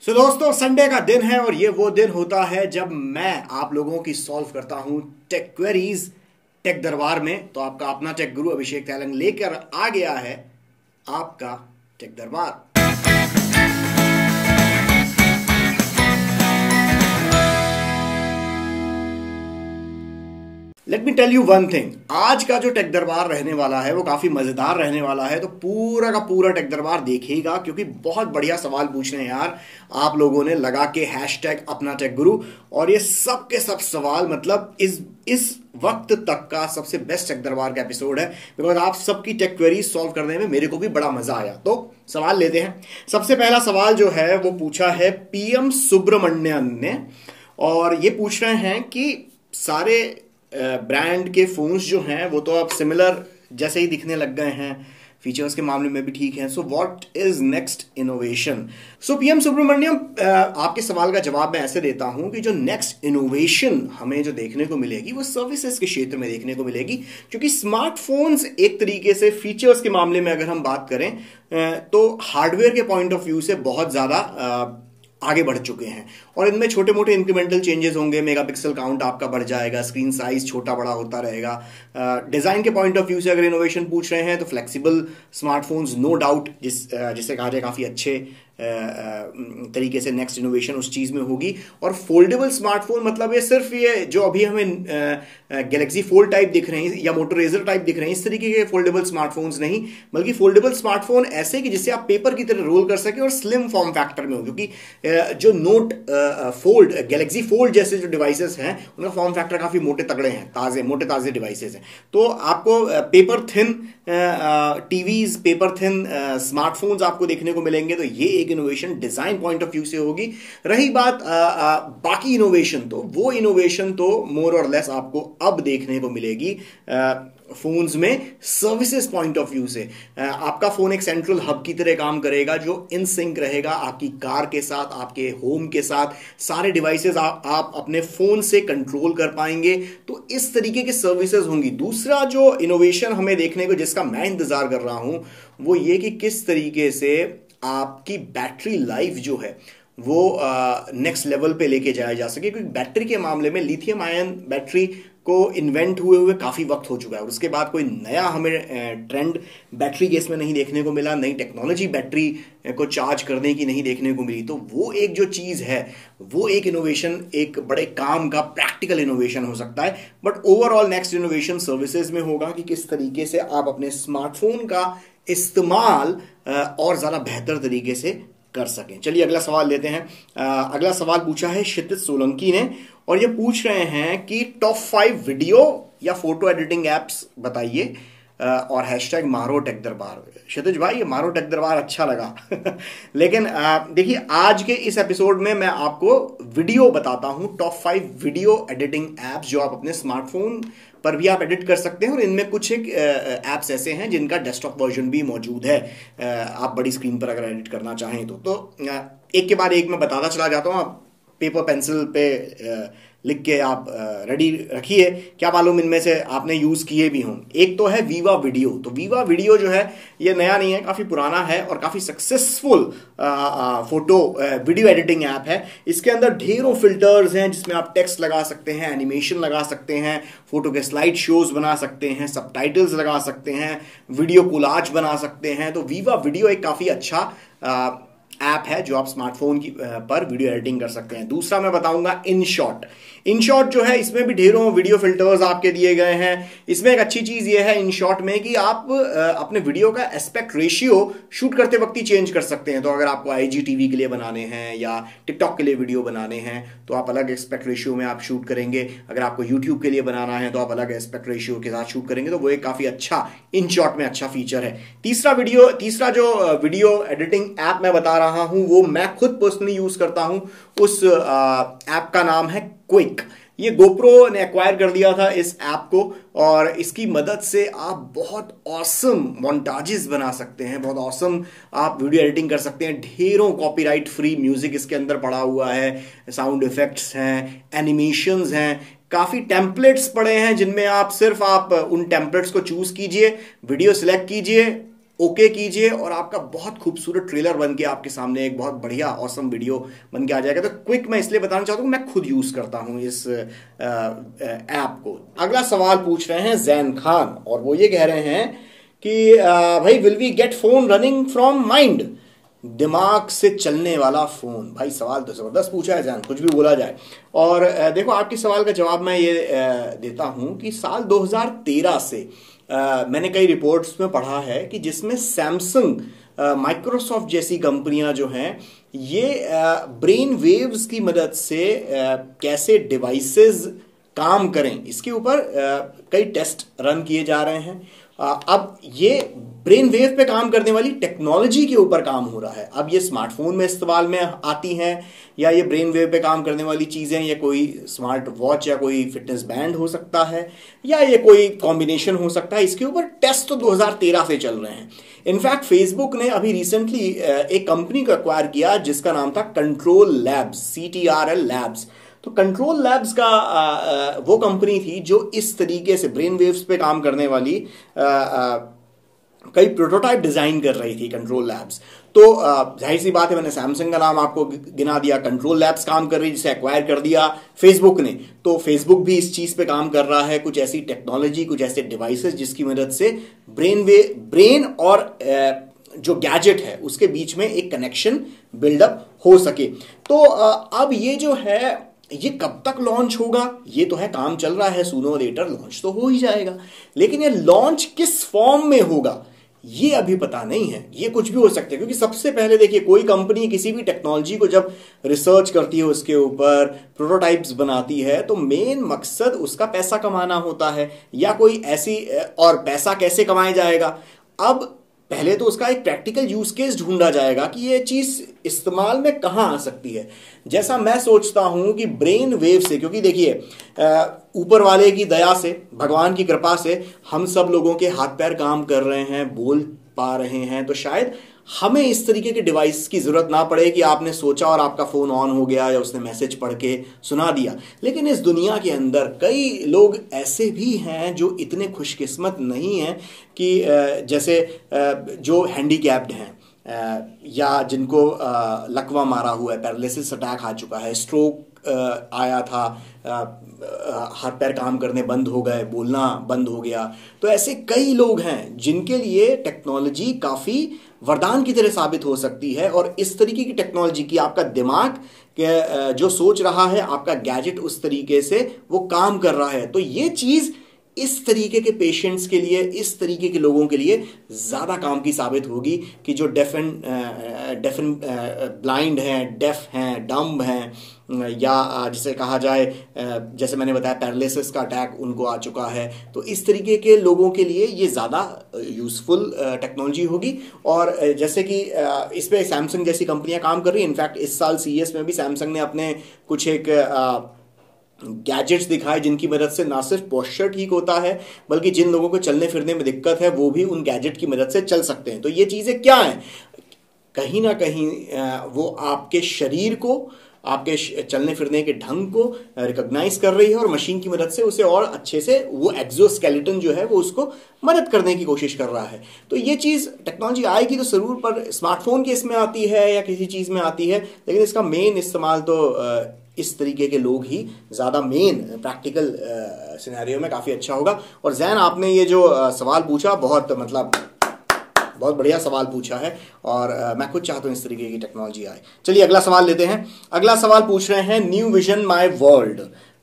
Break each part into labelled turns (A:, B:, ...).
A: दोस्तों, संडे का दिन है और ये वो दिन होता है जब मैं आप लोगों की सॉल्व करता हूं टेक क्वेरीज टेक दरबार में। तो आपका अपना टेक गुरु अभिषेक तैलंग लेकर आ गया है आपका tech Darbar. Let me tell you one thing, आज का जो टेक दरबार रहने वाला है वो काफी मजेदार रहने वाला है। तो पूरा का पूरा टेक दरबार देखिएगा क्योंकि बहुत बढ़िया सवाल पूछने हैं यार आप लोगों ने लगा के हैशटैग अपना टेक गुरु। और ये सब के सब सवाल मतलब इस वक्त तक का सबसे बेस्ट टेक दरबार का एपिसोड है, बिकॉज आप सबकी टेक क्वेरीज सॉल्व करने में मेरे को भी बड़ा मजा आया। तो सवाल लेते हैं। सबसे पहला सवाल जो है वो पूछा है पीएम सुब्रमण्यन ने, और ये पूछ रहे हैं कि सारे ब्रांड के फोन्स जो हैं वो तो अब सिमिलर जैसे ही दिखने लग गए हैं, फीचर्स के मामले में भी ठीक है। So what is next innovation? So PM Subramaniam, आपके सवाल का जवाब मैं ऐसे देता हूं कि जो नेक्स्ट इनोवेशन हमें जो देखने को मिलेगी वो सर्विसेज के क्षेत्र में देखने को मिलेगी, क्योंकि स्मार्टफोन्स एक तरीके से फीचर्स के मामले में अगर हम बात करें तो हार्डवेयर के पॉइंट ऑफ व्यू से बहुत ज्यादा आगे बढ़ चुके हैं और इनमें छोटे मोटे इंक्रीमेंटल चेंजेस होंगे। मेगापिक्सल काउंट आपका बढ़ जाएगा, स्क्रीन साइज छोटा बड़ा होता रहेगा। डिजाइन के पॉइंट ऑफ व्यू से अगर इनोवेशन पूछ रहे हैं तो फ्लेक्सिबल स्मार्टफोन्स नो डाउट जिसे कहा जाए काफी अच्छे तरीके से नेक्स्ट इनोवेशन उस चीज में होगी। और फोल्डेबल स्मार्टफोन मतलब ये सिर्फ ये जो अभी हमें गैलेक्सी फोल्ड टाइप दिख रहे हैं या मोटोरेजर टाइप दिख रहे हैं इस तरीके के फोल्डेबल स्मार्टफोन्स नहीं, बल्कि फोल्डेबल स्मार्टफोन ऐसे कि जिसे आप पेपर की तरह रोल कर सके और स्लिम फॉर्म फैक्टर में हो। क्योंकि जो नोट फोल्ड, गैलेक्सी फोल्ड जैसे जो डिवाइसेस हैं उनका फॉर्म फैक्टर काफी मोटे तगड़े हैं, मोटे ताजे डिवाइसेस हैं। तो आपको paper thin TVs, paper thin smartphones आपको देखने को मिलेंगे। तो ये एक innovation design point of view से होगी। रही बात बाकी इनोवेशन, तो वो इनोवेशन तो मोर और लेस आपको अब देखने को मिलेगी फोन्स में सर्विसेज पॉइंट ऑफ व्यू से। आपका फोन एक सेंट्रल हब की तरह काम करेगा जो इन सिंक रहेगा आपकी कार के साथ, आपके होम के साथ। सारे डिवाइसेस आप अपने फोन से कंट्रोल कर पाएंगे। तो इस तरीके की सर्विसेज होंगी। दूसरा जो इनोवेशन हमें देखने को जिसका मैं इंतजार कर रहा हूं वो ये कि किस तरीके से आपकी बैटरी लाइफ जो है वो नेक्स्ट लेवल पे लेके जाया जा सके। क्योंकि बैटरी के मामले में लिथियम आयन बैटरी को इन्वेंट हुए काफी वक्त हो चुका है और उसके बाद कोई नया हमें ट्रेंड बैटरी केस में नहीं देखने को मिला, नई टेक्नोलॉजी बैटरी को चार्ज करने की नहीं देखने को मिली। तो वो एक जो चीज है वो एक इनोवेशन, एक बड़े काम का प्रैक्टिकल इनोवेशन हो सकता है। But overall next innovation services में होगा कि किस तरीके से आप अपने स्मार्टफोन का इस्तेमाल और ज्यादा बेहतर तरीके से कर सकें। चलिए अगला सवाल लेते हैं। अगला सवाल पूछा है क्षितिज सोलंकी ने और ये पूछ रहे हैं कि टॉप 5 वीडियो या फोटो एडिटिंग एप्स बताइए और हैशटैग मारो टेक दरबार। क्षितिज भाई, ये मारो टेक दरबार अच्छा लगा लेकिन देखिए आज के इस एपिसोड में मैं आपको वीडियो बताता हूं, टॉप 5 वीडियो एडिटिंग एप्स जो आप अपने स्मार्टफोन पर भी आप एडिट कर सकते हैं। और इनमें कुछ एक एप्स ऐसे हैं जिनका डेस्कटॉप वर्जन भी मौजूद है, आप बड़ी स्क्रीन पर अगर एडिट करना चाहें तो एक के बाद एक मैं बताता चला जाता हूं। आप पेपर पेंसिल पे लिख के आप रेडी रखिए, क्या मालूम इनमें से आपने यूज किए भी हों। एक तो है वीवा वीडियो। तो वीवा वीडियो जो है ये नया नहीं है, काफी पुराना है और काफी successful photo video editing app है। इसके अंदर ढेरों फिल्टर्स हैं जिसमें आप टेक्स्ट लगा सकते हैं, एनिमेशन लगा सकते हैं, फोटो के स्लाइड शोज बना सकते हैं, सबटाइटल्स लगा सकते हैं, वीडियो कोलाज बना सकते हैं। तो वीवा वीडियो एक काफी अच्छा ऐप है जो आप स्मार्टफोन की पर वीडियो एडिटिंग कर सकते हैं। दूसरा मैं बताऊंगा इनशॉट। इनशॉट जो है इसमें भी ढेरों वीडियो फिल्टर्स आपके दिए गए हैं। इसमें एक अच्छी चीज ये है इनशॉट में कि आप अपने वीडियो का एस्पेक्ट रेशियो शूट करते वक्त ही चेंज कर सकते हैं। तो अगर आपको IGTV के लिए बनाने हैं या टिकटॉक के लिए वीडियो बनाने हैं तो आप अलग एस्पेक्ट रेशियो में आप शूट करेंगे। अगर आपको यूट्यूब के लिए बनाना है तो आप अलग एस्पेक्ट रेशियो के साथ शूट करेंगे। तो वो एक काफी अच्छा इनशॉट में अच्छा फीचर है। तीसरा जो वीडियो एडिटिंग ऐप मैं बता रहा हूं वो मैं खुद पर्सनली यूज करता हूं। उस ऐप का नाम है क्विक। ये गोप्रो ने एक्वायर कर दिया था इस ऐप को और इसकी मदद से आप बहुत ऑसम मोन्टाजेस बना सकते हैं, बहुत ऑसम आप वीडियो एडिटिंग कर सकते हैं। ढेरों कॉपीराइट फ्री म्यूजिक इसके अंदर पड़ा हुआ है, साउंड इफेक्ट्स हैं, एनिमेशंस हैं, काफी टेम्पलेट्स पड़े हैं जिनमें आप सिर्फ आप उन टेम्पलेट्स को चूज कीजिए, वीडियो सिलेक्ट कीजिए, ओके कीजिए और आपका बहुत खूबसूरत ट्रेलर बन के आपके सामने एक बहुत बढ़िया ऑसम वीडियो बन के आ जाएगा। तो क्विक मैं इसलिए बताना चाहता हूँ, मैं खुद यूज करता हूँ इस ऐप को। अगला सवाल पूछ रहे हैं जैन खान, और वो ये कह रहे हैं कि भाई will we get phone running from mind, दिमाग से चलने वाला फोन। भाई सवाल तो जबरदस्त पूछा है जैन, कुछ भी बोला जाए। और देखो आपके सवाल का जवाब मैं ये देता हूं कि साल 2013 से मैंने कई रिपोर्ट्स में पढ़ा है कि जिसमें सैमसंग, माइक्रोसॉफ्ट जैसी कंपनियां जो हैं ये ब्रेन वेव्स की मदद से कैसे डिवाइसेस काम करें इसके ऊपर कई टेस्ट रन किए जा रहे हैं। अब ये ब्रेन वेव पे काम करने वाली टेक्नोलॉजी के ऊपर काम हो रहा है। अब ये स्मार्टफोन में इस्तेमाल में आती हैं, या ये ब्रेन वेव पे काम करने वाली चीजें, या कोई स्मार्ट वॉच या कोई फिटनेस बैंड हो सकता है, या ये कोई कॉम्बिनेशन हो सकता है। इसके ऊपर टेस्ट तो 2013 से चल रहे हैं। इनफैक्ट फेसबुक ने अभी रिसेंटली एक कंपनी को एक्वायर किया जिसका नाम था कंट्रोल लैब्स, CTRL लैब्स। तो कंट्रोल लैब्स का वो कंपनी थी जो इस तरीके से ब्रेन वेव्स पे काम करने वाली कई प्रोटोटाइप डिजाइन कर रही थी कंट्रोल लैब्स। तो जाहिर सी बात है, मैंने सैमसंग का नाम आपको गिना दिया, कंट्रोल लैब्स काम कर रही है जिसे एक्वायर कर दिया फेसबुक ने। तो फेसबुक भी इस चीज पे काम कर रहा है, कुछ ऐसी टेक्नोलॉजी, कुछ ऐसे डिवाइसेस जिसकी मदद से ब्रेन और जो गैजेट है उसके बीच में एक कनेक्शन बिल्डअप हो सके। तो अब ये जो है ये कब तक लॉन्च होगा, ये तो है काम चल रहा है, सूनो लेटर लॉन्च तो हो ही जाएगा। लेकिन ये लॉन्च किस फॉर्म में होगा ये अभी पता नहीं है, ये कुछ भी हो सकता है। क्योंकि सबसे पहले देखिए, कोई कंपनी किसी भी टेक्नोलॉजी को जब रिसर्च करती है, उसके ऊपर प्रोटोटाइप्स बनाती है, तो मेन मकसद उसका पैसा कमाना होता है, या कोई ऐसी, और पैसा कैसे कमाया जाएगा। अब पहले तो उसका एक प्रैक्टिकल यूज केस ढूंढा जाएगा कि ये चीज इस्तेमाल में कहां आ सकती है। जैसा मैं सोचता हूं कि ब्रेन वेव से, क्योंकि देखिए ऊपर वाले की दया से, भगवान की कृपा से हम सब लोगों के हाथ पैर काम कर रहे हैं, बोल पा रहे हैं, तो शायद हमें इस तरीके के डिवाइस की जरूरत ना पड़े कि आपने सोचा और आपका फोन ऑन हो गया या उसने मैसेज पढ़ के सुना दिया। लेकिन इस दुनिया के अंदर कई लोग ऐसे भी हैं जो इतने खुशकिस्मत नहीं हैं कि जैसे जो हैंडीकैप्ड हैं, या जिनको लकवा मारा हुआ है, पैरालिसिस अटैक आ चुका है, स्ट्रोक आया था, हाथ पैर काम करने बंद हो गए, बोलना बंद हो गया। तो ऐसे कई लोग हैं जिनके लिए टेक्नोलॉजी काफी वरदान की तरह साबित हो सकती है। और इस तरीके की टेक्नोलॉजी की आपका दिमाग जो सोच रहा है, आपका गैजेट उस तरीके से वो काम कर रहा है, तो ये चीज इस तरीके के पेशेंट्स के लिए, इस तरीके के लोगों के लिए ज्यादा काम की साबित होगी कि जो डेफ एंड ब्लाइंड हैं, डेफ हैं, डम्ब हैं, या जिसे कहा जाए, जैसे मैंने बताया पैरालिसिस का अटैक उनको आ चुका है। तो इस तरीके के लोगों के लिए ये ज़्यादा यूज़फुल टेक्नोलॉजी होगी। और जैसे कि इस पे सैमसंग जैसी कंपनियां काम कर रही हैं। इनफैक्ट इस साल CES में भी सैमसंग ने अपने कुछ एक गैजेट्स दिखाए जिनकी मदद से ना सिर्फ पोस्चर ठीक होता है, बल्कि जिन लोगों को चलने फिरने में दिक्कत है वो भी उन गैजेट की मदद से चल सकते हैं। तो ये चीज़ें क्या हैं, कहीं ना कहीं वो आपके शरीर को, आपके चलने फिरने के ढंग को रिकॉग्नाइज कर रही है, और मशीन की मदद से उसे और अच्छे से वो एक्सोस्केलेटन जो है वो उसको मदद करने की कोशिश कर रहा है। तो ये चीज़ टेक्नोलॉजी आएगी तो जरूर, पर स्मार्टफोन के इसमें आती है या किसी चीज़ में आती है, लेकिन इसका मेन इस्तेमाल तो इस तरीके के लोग ही ज़्यादा मेन प्रैक्टिकल सिनेरियो में काफ़ी अच्छा होगा। और जैन, आपने ये जो सवाल पूछा बहुत बढ़िया सवाल पूछा है, और मैं खुद चाहता हूँ इस तरीके की टेक्नोलॉजी आए। चलिए अगला सवाल लेते हैं। अगला सवाल पूछ रहे हैं न्यू विजन माई वर्ल्ड,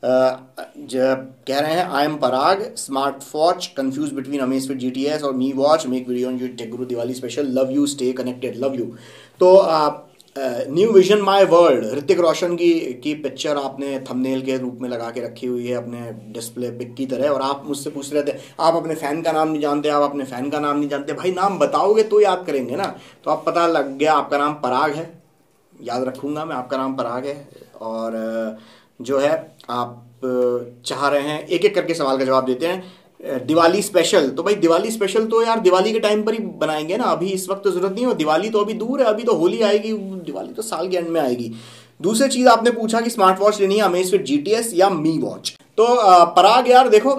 A: कह रहे हैं I am Parag, smart watch confuse between Amazfit GTS और Mi watch, make video on tech Guru Diwali special, love you, stay connected, love you. तो new vision my world, Hrithik Roshan की पिक्चर आपने थंबनेल के रूप में लगा के रखी हुई है अपने डिस्प्ले पिक की तरह, और आप मुझसे पूछ रहे थे आप अपने फैन का नाम नहीं जानते, आप अपने फैन का नाम नहीं जानते। भाई नाम बताओगे तो याद करेंगे ना। तो आप पता लग गया, आपका नाम पराग है, याद रखूंगा मैं, आपका नाम पराग है। और जो है आप चाह रहे हैं, एक एक करके सवाल का जवाब देते हैं। दिवाली स्पेशल, तो भाई दिवाली स्पेशल तो यार दिवाली के टाइम पर ही बनाएंगे ना, अभी इस वक्त तो जरूरत नहीं है। दिवाली तो अभी दूर है, अभी तो होली आएगी, दिवाली तो साल के एंड में आएगी। दूसरी चीज आपने पूछा कि स्मार्ट वॉच लेनी है अमेज़फिट GTS या मी वॉच। तो पराग यार देखो,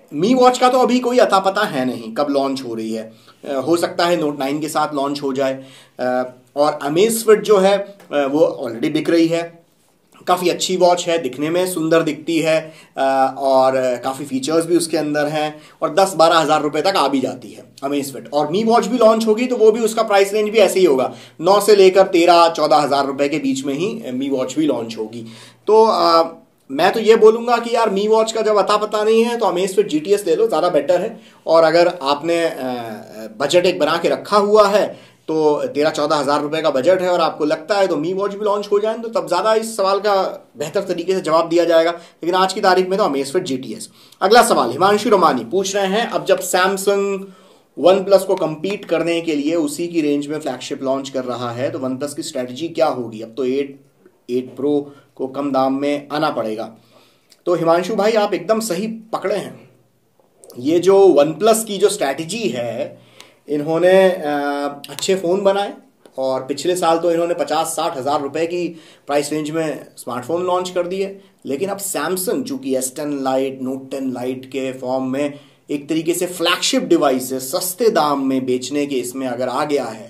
A: मी वॉच का तो अभी कोई अता पता है नहीं कब लॉन्च हो रही है, हो सकता है नोट 9 के साथ लॉन्च हो जाए। और अमेज़फिट जो है वो ऑलरेडी बिक रही है, काफ़ी अच्छी वॉच है, दिखने में सुंदर दिखती है और काफ़ी फीचर्स भी उसके अंदर हैं और 10-12 हज़ार रुपये तक आ भी जाती है अमेज़फिट। और मी वॉच भी लॉन्च होगी तो वो भी उसका प्राइस रेंज भी ऐसे ही होगा, 9 से लेकर 13-14 हज़ार रुपये के बीच में ही मी वॉच भी लॉन्च होगी। तो मैं तो ये बोलूँगा कि यार मी वॉच का जब अता पता नहीं है तो अमेज़फिट GTS ले लो, ज़्यादा बेटर है। और अगर आपने बजट एक बना के रखा हुआ है तो 13-14 हज़ार रुपये का बजट है और आपको लगता है तो मी वॉच भी लॉन्च हो जाए तो तब ज़्यादा इस सवाल का बेहतर तरीके से जवाब दिया जाएगा। लेकिन आज की तारीख में तो अमेज़फिट GTS। अगला सवाल हिमांशु रोमानी पूछ रहे हैं, अब जब सैमसंग वन प्लस को compete करने के लिए उसी की रेंज में फ्लैगशिप लॉन्च कर रहा है तो वन प्लस की स्ट्रैटेजी क्या होगी? अब तो 8 प्रो को कम दाम में आना पड़ेगा। तो हिमांशु भाई आप एकदम सही पकड़े हैं। ये जो वन प्लस की जो स्ट्रैटेजी है, इन्होंने अच्छे फ़ोन बनाए और पिछले साल तो इन्होंने 50-60 हज़ार रुपये की प्राइस रेंज में स्मार्टफोन लॉन्च कर दिए। लेकिन अब सैमसंग चूंकि S10 लाइट, नोट 10 लाइट के फॉर्म में एक तरीके से फ्लैगशिप डिवाइसेस सस्ते दाम में बेचने के इसमें अगर आ गया है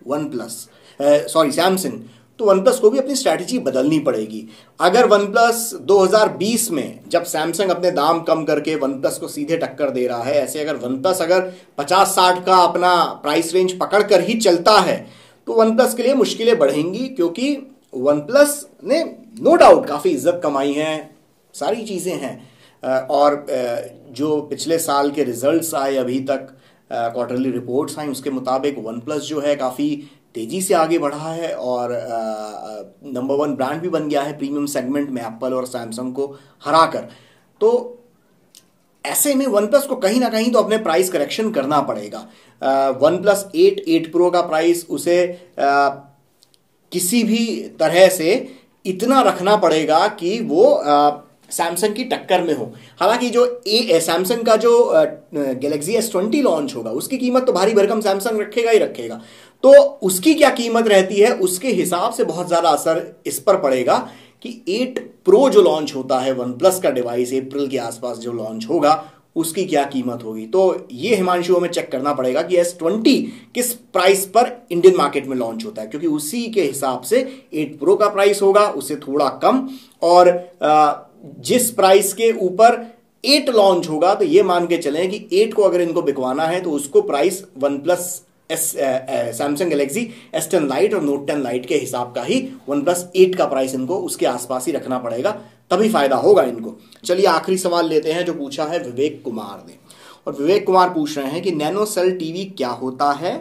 A: सैमसंग, तो वन प्लस को भी अपनी स्ट्रैटेजी बदलनी पड़ेगी। अगर वन प्लस 2020 में जब सैमसंग अपने दाम कम करके वन प्लस को सीधे टक्कर दे रहा है, ऐसे अगर वन प्लस अगर 50-60 का अपना प्राइस रेंज पकड़ कर ही चलता है तो वन प्लस के लिए मुश्किलें बढ़ेंगी, क्योंकि वन प्लस ने नो डाउट काफ़ी इज्जत कमाई है, सारी चीज़ें हैं। और जो पिछले साल के रिजल्ट्स आए अभी तक, क्वार्टरली रिपोर्ट्स आई, उसके मुताबिक वन प्लस जो है काफ़ी तेजी से आगे बढ़ा है और नंबर 1 ब्रांड भी बन गया है प्रीमियम सेगमेंट में एप्पल और सैमसंग को हराकर। तो ऐसे में वन प्लस को कहीं ना कहीं तो अपने प्राइस करेक्शन करना पड़ेगा। वन प्लस 8 प्रो का प्राइस उसे किसी भी तरह से इतना रखना पड़ेगा कि वो सैमसंग की टक्कर में हो। हालांकि जो सैमसंग का जो गैलेक्सी S20 लॉन्च होगा उसकी कीमत तो भारी भरकम सैमसंग रखेगा ही रखेगा, तो उसकी क्या कीमत रहती है उसके हिसाब से बहुत ज़्यादा असर इस पर पड़ेगा कि 8 प्रो जो लॉन्च होता है वन प्लस का डिवाइस अप्रैल के आसपास जो लॉन्च होगा उसकी क्या कीमत होगी। तो ये हिमांशु हमें चेक करना पड़ेगा कि S20 किस प्राइस पर इंडियन मार्केट में लॉन्च होता है, क्योंकि उसी के हिसाब से 8 प्रो का प्राइस होगा, उससे थोड़ा कम। और जिस प्राइस के ऊपर 8 लॉन्च होगा तो ये मान के चलें कि 8 को अगर इनको बिकवाना है तो उसको price OnePlus Samsung Galaxy S10 lite और नोट 10 लाइट के हिसाब का ही वन प्लस 8 का प्राइस इनको उसके आसपास ही रखना पड़ेगा, तभी फायदा होगा इनको। चलिए आखिरी सवाल लेते हैं जो पूछा है विवेक कुमार ने, और विवेक कुमार पूछ रहे हैं कि नैनो सेल टीवी क्या होता है,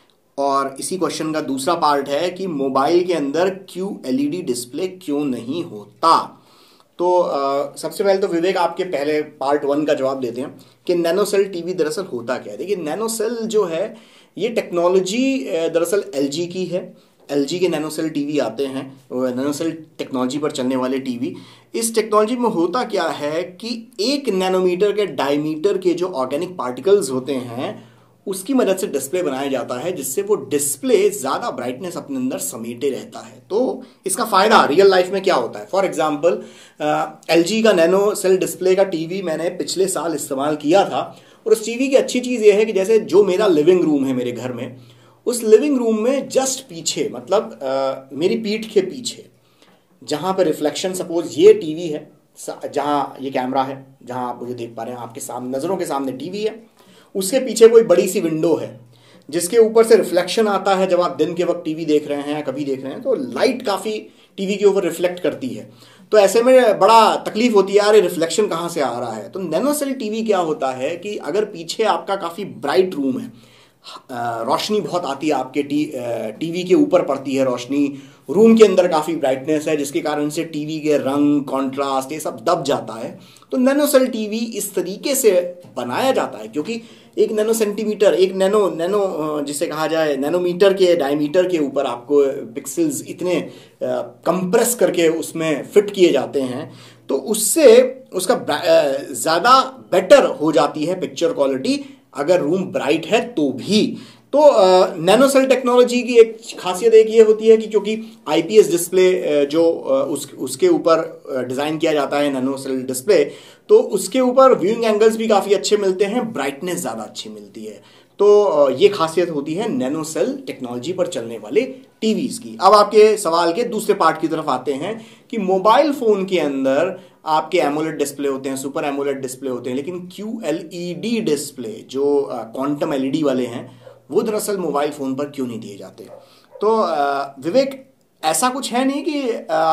A: और इसी क्वेश्चन का दूसरा पार्ट है कि मोबाइल के अंदर QLED डिस्प्ले क्यों नहीं होता। तो सबसे पहले तो विवेक आपके पहले पार्ट 1 का जवाब देते हैं कि नैनो सेल टीवी दरअसल होता क्या है। देखिए नैनो सेल जो है ये टेक्नोलॉजी दरअसल LG की है। LG के नैनो सेल टीवी आते हैं, नैनो सेल टेक्नोलॉजी पर चलने वाले टीवी। इस टेक्नोलॉजी में होता क्या है कि 1 नैनोमीटर के डायमीटर के जो ऑर्गेनिक पार्टिकल्स होते हैं उसकी मदद से डिस्प्ले बनाया जाता है, जिससे वो डिस्प्ले ज़्यादा ब्राइटनेस अपने अंदर समेटे रहता है। तो इसका फ़ायदा रियल लाइफ में क्या होता है, फॉर एग्जांपल LG का नैनो सेल डिस्प्ले का टीवी मैंने पिछले साल इस्तेमाल किया था, और उस टीवी की अच्छी चीज़ ये है कि जैसे जो मेरा लिविंग रूम है मेरे घर में, उस लिविंग रूम में जस्ट पीछे मतलब मेरी पीठ के पीछे जहाँ पर रिफ्लेक्शन, सपोज ये टीवी है, जहाँ ये कैमरा है, जहाँ आप मुझे देख पा रहे हैं, आपके सामने नज़रों के सामने टीवी है, उसके पीछे कोई बड़ी सी विंडो है जिसके ऊपर से रिफ्लेक्शन आता है। जब आप दिन के वक्त टीवी देख रहे हैं या कभी देख रहे हैं तो लाइट काफ़ी टीवी के ऊपर रिफ्लेक्ट करती है, तो ऐसे में बड़ा तकलीफ होती है, यार ये रिफ्लेक्शन कहाँ से आ रहा है। तो नैनो सेल टीवी क्या होता है कि अगर पीछे आपका काफ़ी ब्राइट रूम है, रोशनी बहुत आती है आपके टीवी के ऊपर पड़ती है रोशनी, रूम के अंदर काफ़ी ब्राइटनेस है जिसके कारण से टीवी के रंग, कॉन्ट्रास्ट ये सब दब जाता है, तो नैनो सेल टीवी इस तरीके से बनाया जाता है क्योंकि 1 नैनो सेंटीमीटर, 1 नैनो जिसे कहा जाए नैनोमीटर के डायमीटर के ऊपर आपको पिक्सल्स इतने कंप्रेस करके उसमें फिट किए जाते हैं, तो उससे उसका ज़्यादा बेटर हो जाती है पिक्चर क्वालिटी अगर रूम ब्राइट है तो भी। तो नैनो सेल टेक्नोलॉजी की एक खासियत एक ये होती है कि क्योंकि आईपीएस डिस्प्ले जो उसके ऊपर डिजाइन किया जाता है नैनो सेल डिस्प्ले, तो उसके ऊपर व्यूइंग एंगल्स भी काफी अच्छे मिलते हैं, ब्राइटनेस ज्यादा अच्छी मिलती है। तो ये खासियत होती है नैनो सेल टेक्नोलॉजी पर चलने वाले टीवीज की। अब आपके सवाल के दूसरे पार्ट की तरफ आते हैं कि मोबाइल फोन के अंदर आपके एमोलेड डिस्प्ले होते हैं, सुपर एमोलेड डिस्प्ले होते हैं, लेकिन QLED डिस्प्ले जो क्वांटम एलईडी वाले हैं वो दरअसल मोबाइल फोन पर क्यों नहीं दिए जाते। तो विवेक, ऐसा कुछ है नहीं कि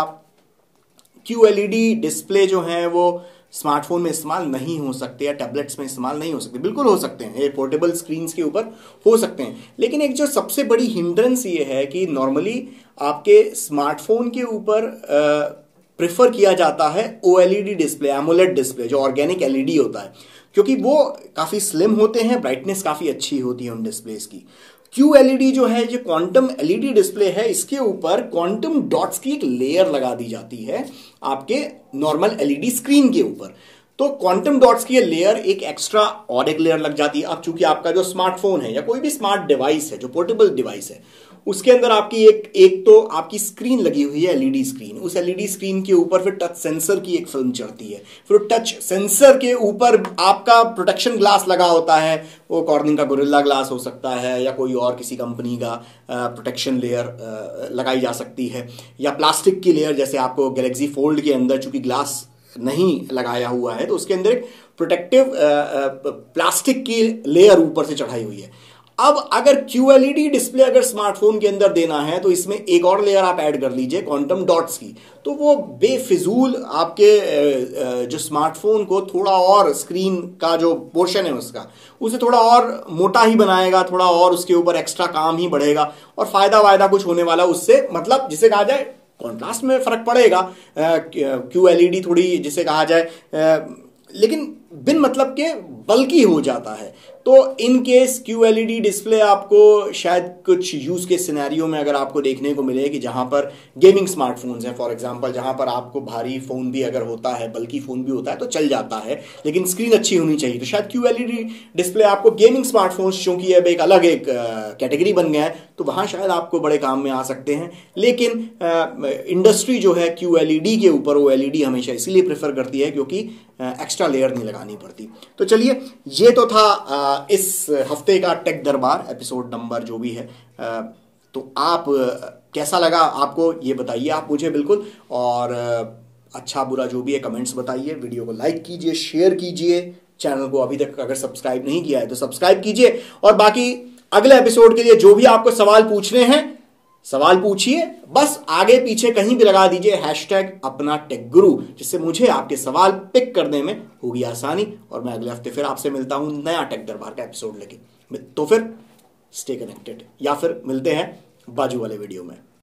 A: QLED डिस्प्ले जो है वो स्मार्टफोन में इस्तेमाल नहीं हो सकते या टैबलेट्स में इस्तेमाल नहीं हो सकते। बिल्कुल हो सकते हैं, ये पोर्टेबल स्क्रीन के ऊपर हो सकते हैं, लेकिन एक जो सबसे बड़ी हिंड्रेंस ये है कि नॉर्मली आपके स्मार्टफोन के ऊपर प्रेफर किया जाता है OLED डिस्प्ले, एमोलेड डिस्प्ले, जो ऑर्गेनिक एलईडी होता है, क्योंकि वो काफी स्लिम होते हैं, ब्राइटनेस काफी अच्छी होती है उन डिस्प्लेस की। QLED जो है, जो क्वांटम एलईडी डिस्प्ले है, इसके ऊपर क्वांटम डॉट्स की एक लेयर लगा दी जाती है आपके नॉर्मल एलईडी स्क्रीन के ऊपर। तो क्वांटम डॉट्स की ये लेयर एक एक्स्ट्रा और एक लेयर लग जाती है। अब चूंकि आपका जो स्मार्टफोन है या कोई भी स्मार्ट डिवाइस है, जो पोर्टेबल डिवाइस है, उसके अंदर आपकी एक तो आपकी स्क्रीन लगी हुई है, एलईडी स्क्रीन। उस एलईडी स्क्रीन के ऊपर फिर टच सेंसर की एक फिल्म चढ़ती है, फिर टच सेंसर के ऊपर आपका प्रोटेक्शन ग्लास लगा होता है। वो कॉर्निंग का गोरिल्ला ग्लास हो सकता है या कोई और किसी कंपनी का प्रोटेक्शन लेयर लगाई जा सकती है, या प्लास्टिक की लेयर, जैसे आपको गैलेक्सी फोल्ड के अंदर चूंकि ग्लास नहीं लगाया हुआ है तो उसके अंदर एक प्रोटेक्टिव प्लास्टिक की लेयर ऊपर से चढ़ाई हुई है। अब अगर QLED डिस्प्ले अगर स्मार्टफोन के अंदर देना है तो इसमें एक और लेयर आप ऐड कर लीजिए क्वांटम डॉट्स की, तो वो बेफिजूल आपके जो स्मार्टफोन को थोड़ा और स्क्रीन का जो पोर्शन है उसका उसे थोड़ा और मोटा ही बनाएगा, थोड़ा और उसके ऊपर एक्स्ट्रा काम ही बढ़ेगा, और फायदा कुछ होने वाला उससे, मतलब जिसे कहा जाए कॉन्ट्रास्ट में फर्क पड़ेगा, QLED थोड़ी जिसे कहा जाए, लेकिन बिन मतलब के बल्कि हो जाता है। तो इन केस QLED डिस्प्ले आपको शायद कुछ यूज के सिनेरियो में अगर आपको देखने को मिले कि जहां पर गेमिंग स्मार्टफोन्स हैं, फॉर एग्जांपल, जहां पर आपको भारी फोन भी अगर होता है, बल्कि फोन भी होता है तो चल जाता है, लेकिन स्क्रीन अच्छी होनी चाहिए, तो शायद QLED डिस्प्ले आपको गेमिंग स्मार्टफोन्स, चूंकि अब एक अलग एक कैटेगरी बन गया है, तो वहां शायद आपको बड़े काम में आ सकते हैं। लेकिन इंडस्ट्री जो है QLED के ऊपर OLED हमेशा इसीलिए प्रेफर करती है क्योंकि एक्स्ट्रा लेयर नहीं लगानी पड़ती। तो चलिए, ये तो था इस हफ्ते का टेक दरबार एपिसोड नंबर जो भी है। तो आप कैसा लगा आपको ये बताइए आप मुझे बिल्कुल, और अच्छा बुरा जो भी है कमेंट्स बताइए, वीडियो को लाइक कीजिए, शेयर कीजिए, चैनल को अभी तक अगर सब्सक्राइब नहीं किया है तो सब्सक्राइब कीजिए, और बाकी अगले एपिसोड के लिए जो भी आपको सवाल पूछने हैं सवाल पूछिए, बस आगे पीछे कहीं भी लगा दीजिए #अपना टेक गुरु, जिससे मुझे आपके सवाल पिक करने में होगी आसानी, और मैं अगले हफ्ते फिर आपसे मिलता हूं नया टेक दरबार का एपिसोड लेके। तो फिर स्टे कनेक्टेड, या फिर मिलते हैं बाजू वाले वीडियो में।